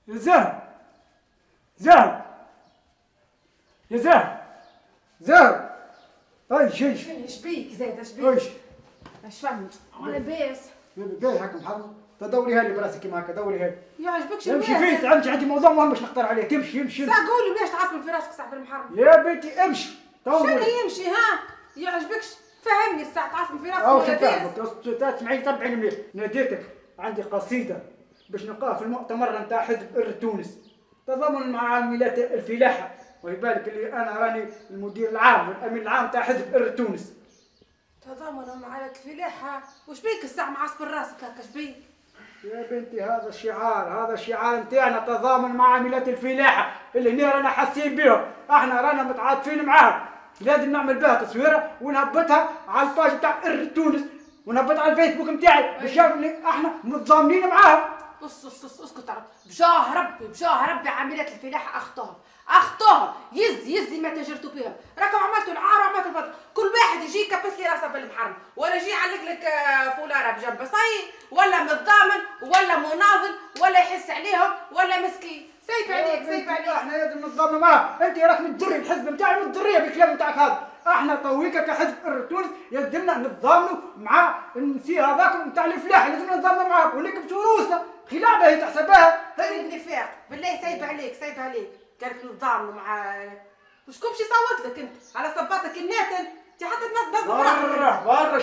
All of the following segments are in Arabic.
يا زهر زهر يا زهر زهر اي شيء ايش بيك زيد ايش بيك؟ ايش فهمت؟ انا لاباس باهي هاك محرم تدوريها لي براسك كيما هكا دوريها لي يا عجبكش امشي فيه عندي موضوع مهم باش نختار عليه تمشي امشي ساعة قولي ليش تعصبن في راسك صاحب المحرم؟ يا بنتي امشي شنو يمشي ها؟ يا عجبكش فهمني الساعة تعصبن في راسك او شفاهمك تسمعي تبعيني مليح ناديتك عندي قصيدة باش نلقاها في المؤتمر نتاع حزب إر تونس تضامن مع عاملات الفلاحة ويبالك اللي انا راني المدير العام والامين العام تاع حزب إر تونس تضامنوا مع الفلاحة وش بيك الساعة معصب راسك هكا اش بيك؟ يا بنتي هذا الشعار نتاعنا تضامن مع عاملات الفلاحة اللي هنا رانا حاسين بهم احنا رانا متعاطفين معاهم لازم نعمل بها تصويره ونهبطها على الباج تاع إر تونس ونهبطها على الفيسبوك نتاعي باش يعرفوا اللي احنا متضامنين معاهم. اسكت بجاه ربي عاملات الفلاحة اخطوهم يزي ما تجرتوا بهم راكم عملتوا العار وعملتوا الفضل كل واحد يجي يكبس لي راسه بالمحرم ولا يجي يعلق لك فولاره بجنب صاي ولا متضامن ولا مناضل ولا يحس عليهم ولا مسكين سيب عليك احنا لازم نتضامن معاه انت راك متضري الحزب نتاعي متضريه بالكلام نتاعك هذا احنا طويكا كحزب إر تونس يلزمنا نتضامنوا مع النسيء هذاك نتاع الفلاحه لازم نتضامنوا معاه ونكبسوا روسنا خلابه هي تحسبها هاي النفاق بالله سايب عليك كانت نتضامنوا مع وشكون باش يصوت لك انت على صباطك الناتن انت حتى تنظف برا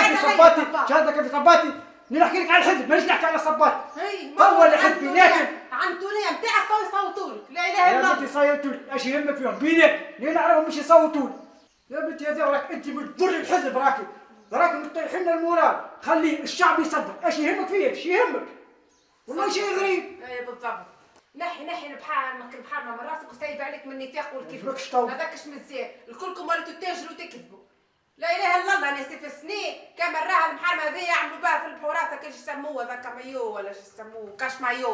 شادك في صباطي نحكي لك على الحزب مانيش نحكي على صباطي هو اللي حزبي ناتن عنتونيه نتاعك تو يصوتوا لك لا اله الا الله يا بنتي يصوتوا لي اش يهمك فيهم بينك ليه نعرفهم مش يصوتوا لي يا بنتي يا زهرك انت بتضري الحزب راكي مطيحين المورال خلي الشعب يصدق اش يهمك فيه اش يهمك والله شيء غريب اي بالضبط نحي البحار من راسك وسايب عليك من النفاق والكذب هذاكش مزيان الكلكم وليتوا تاجروا وتكذبوا لا اله الا الله ناسي في السنين كما راها المحارمه هذه يعملوا بها في البحورات كيش يسموه هذاك مايو ولا ايش يسموه كاش مايو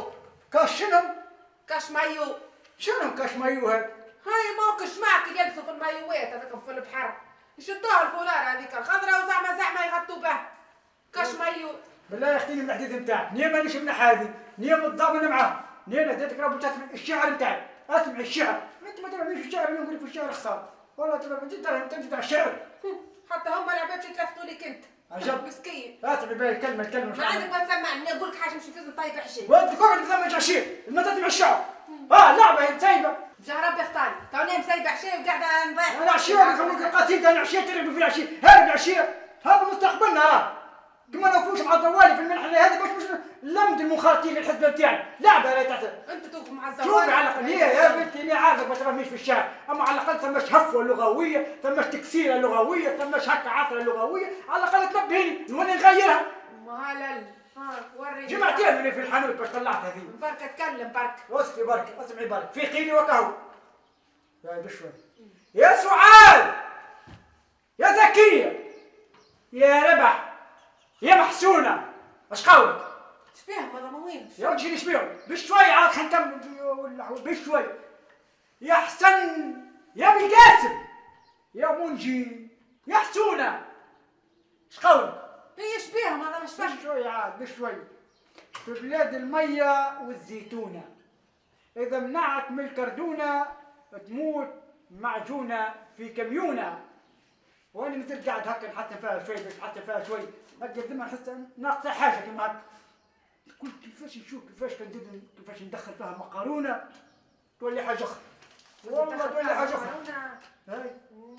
كاش مايو شنو كاش مايو هذا؟ هاي موكش معك يلبسوا في المايوات هذاك في البحر يشدوها الفولار هذيك الخضراء وزعما يغطوا بها كاش مايو بالله يا اختي من الحديث نتاعك نيه مانيش من هذه نيه متضامن معاه نيه ناديتك راه تسمع الشعر نتاعي اسمع الشعر انت ما تفهميش الشعر اللي نقول في الشعر خساره والله تفهم انت تاع الشعر حتى هم العباد باش يتلفتوا لك انت عجب مسكين اسمع بالي الكلمه ما عندك ما تسمعني نقول لك حاجه مش فيزن طيب عشيه وانت كون تسمع عشيه ما تسمع الشعر لعبه هي سايبه جا ربي اختاري توني مسايبه عشيه وقاعده نضيع انا عشيه نخليك القصيده انا عشيه تلعب في العشيه هذه عشيه هذا مستقبلنا كما نوقفوش مع الزوالي في المنحه هذه باش لمد المنخرطين للحزب نتاعي لعبه لا تحسب انت توقف مع الزوالي شوفي على الاقل يا بنتي انا عارفك ما تفهميش في الشارع اما على الاقل ثماش هفوه لغويه ثماش تكسيره لغويه ثماش هكا عثره لغويه على الاقل تنبهني نولي نغيرها مهلل وريني جمعتين في الحانوت باش طلعت هذه برك اتكلم برك اسكتي برك اسمعي برك في قيلي وكهو يا بشوي يا سعاد يا زكيه يا ربح يا محسونه اش قولك؟ اش بيهم هذا وين؟ يا وجهي ايش بيهم؟ بشوي عاد خلينا نكمل بشوي يا حسن يا بالقاسم يا منجي يا حسونه اش قولك؟ هي ايش بيهم هذا مش فاهم بشوي عاد بشوي في بلاد الميه والزيتونه اذا منعت من الكردونه تموت معجونه في كميونه وانا مثل قاعد هكا نحسن فيها شوي باش نحسن فيها شوي هكا زعما نحس ناقصه حاجه كيما هكا قلت كيفاش نشوف كيفاش كندير كيفاش ندخل فيها مقارونه تولي حاجه اخرى والله تولي حاجه اخرى هاي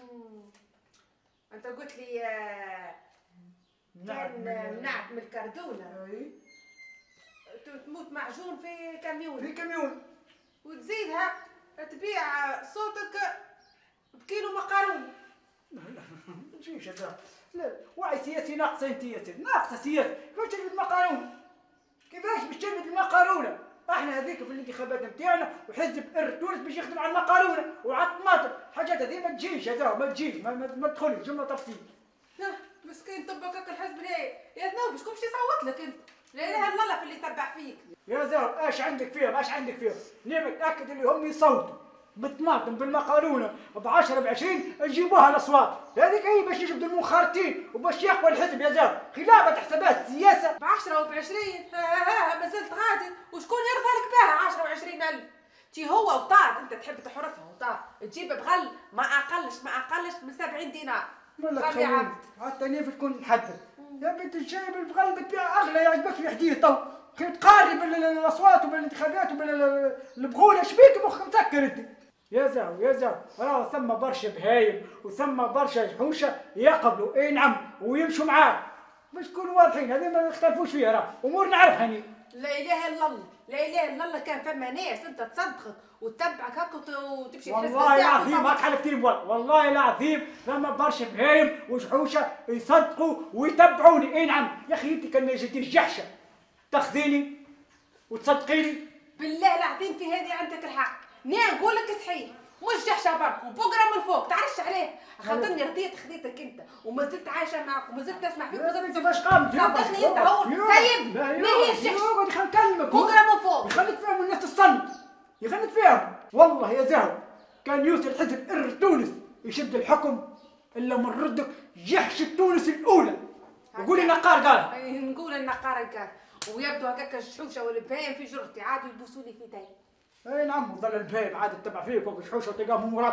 انت قلت لي كان منعت من الكردونه اي تموت معجون في كميون وتزيدها تبيع صوتك بكيلو مقارون ماشي هذا لا وعي سياسي ناقصه انت ناقصه سياسه كيفاش تجبد المقارونه كيفاش باش تجبد المقارونه احنا هذيك في الانتخابات نتاعنا وحزب إر تونس باش يخدم على المقارونه وعلى الطماطم حاجات هذه ما تجيش هذا ما تجيش ما تدخلش جمله تفصيل لا مسكين طبقك الحزب ليه يا ذنوب شكون باش يصوت لك انت لا اله الا الله في اللي يتبع فيك يا زهر اش عندك فيهم ني متاكد اللي هم يصوتوا بالطماطم بالمقارونه ب 10 ب 20 نجيبوها الاصوات، هذيك هي باش يجبدوا المنخرطين وباش يقوى الحزب يا زلمه، خلافه حسابات السياسه. ب 10 وب 20 ما زلت غادي، وشكون يرضى لك بها 10 و20 الف؟ تي هو وطاد انت تحب تحرسها وطاد تجيب بغل ما اقلش من 70 دينار. خلي عبد حتى نيف تكون محدد يا بنت الشاي بالبغل بتبيع اغلى يعجبك يحديه تو تقاري بالاصوات وبالانتخابات وبالبغوله شبيك مخك مسكر انت. يا زاو راه ثم برشا بهايم وثم برشا جحوشه يقبلوا اي نعم ويمشوا معاك باش تكونوا واضحين، هذه ما نختلفوش فيها راه امور نعرفها اني. لا اله الا الله، لا اله الا الله، كان فما ناس انت تصدقك وتتبعك هكا وتمشي الحزب والله العظيم ما تحلفتني والله العظيم ثم برشا بهايم وجحوشه يصدقوا ويتبعوني. اي نعم يا اخي انت كان ما جاتيش جحشه تاخذيني وتصدقيني. بالله العظيم في هذه عندك الحق، نقول لك صحيح مش جحشه برك وبقرا من فوق تعرفش عليه، خاطرني رضيت خذيتك انت وما زلت عايشه معك وما زلت نسمع فيك وما زلت كيفاش قامت صدقني انت هو طيب ما هيش جحشه. اقعد خلينا نكلمك بقرا من فوق خليك فاهم الناس تصنت يخليك فاهم. والله يا زهو كان يوصل حزب تونس يشد الحكم الا من ردك جحشه تونس الاولى وقولي نقار قال. نقول النقار قال ويبدو هكاك الشحوشه والبهايم في جرتي عادوا يبوسوني في داي. اي نعم وظل البهايم عاد تتبع فيك وشحوشه وتلقاهم وراك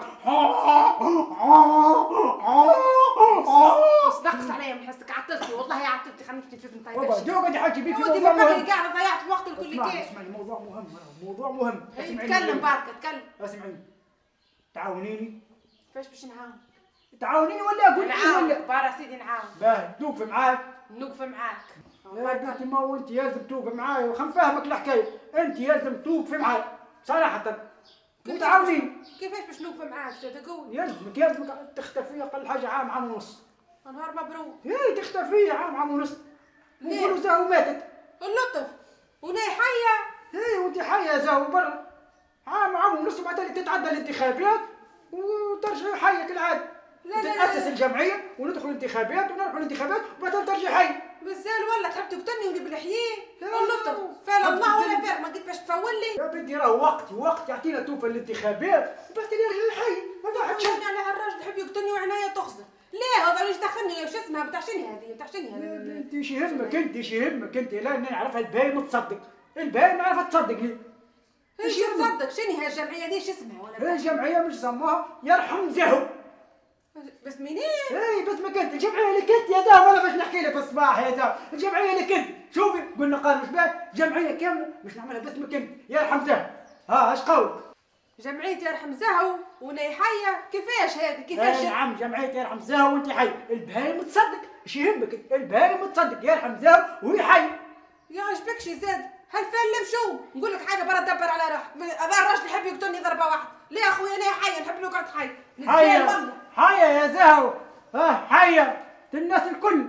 نقص عليا من حسك عطلتني والله عطلتني خليتني في طيب. اقعد حاجي بيك ودي ما بقي قاعده ضيعت الوقت الكل كيف. اسمعني موضوع مهم تكلم برك تكلم. اسمعيني تعاونيني. كيفاش باش نعاون؟ تعاونيني ولا اقول نعاون بارا سيدي نعاون. باهي توقف معاك. نوقف معاك. يا بنتي ما هو انت لازم توقف معايا وخم فاهمك الحكايه، انت لازم توقف معايا صراحه وتعاونيني. كيفاش باش نوقف معاك تقول؟ يلزمك تختفي اقل حاجه عام ونص. نهار مبروك. ايه تختفي عام ونص. نقولوا زاهو ماتت. اللطف وناي حيه. ايه وانت حيه زاهو برا عام ونص وبعدين تتعدى الانتخابات وترجعي حيه كالعاده. تتأسس الجمعيه وندخل الانتخابات ونروح الانتخابات وبعدين ترجعي حي. بزال ولا تحب تقتلني ولي بالحيين؟ اللطف فعل الله ولا فعل ما قلت باش تفول لي. يا بنتي راه وقت يعطينا توفى الانتخابات وبعدين يرجع الحي ما فيها شيء. على هالراجل يحب يقتلني وعناية تخزر. ليه هذا ليش دخلني وش اسمها بتاع شنو هذه بتاع شنو هذه؟ يا بنتي ايش يهمك انت لا نعرفها الباهي تصدق الباهي نعرفها تصدق ليه؟ ايش تصدق شنو هي الجمعيه دي ايش اسمها ولا؟ الجمعيه مش سموها يرحم زهو. بس منين؟ اي بس ما كنت الجمعيه اللي كنت يا زهو ولا باش نحكي لك الصباح يا زهو الجمعيه اللي كنت شوفي قلنا قال مش بال جمعيه كامله مش نعملها بس ما كنت يرحم زهو. ها ايش قول؟ جمعيه يرحم زهو وناي حيه كيفاش هذه كيفاش؟ نعم جمعيه يرحم زهو وانت حي البهايم تصدق ايش يهمك البهايم تصدق يرحم زهو وهي حي. يا عجبك شي زاد هالفيلم شو؟ نقول لك حاجه برا دبر على روحك هذا الراجل يحب يقتلني ضربه واحده. ليه يا اخويا انا حيه نحب نقعد حي. حيه يا زهو ها حيه الناس الكل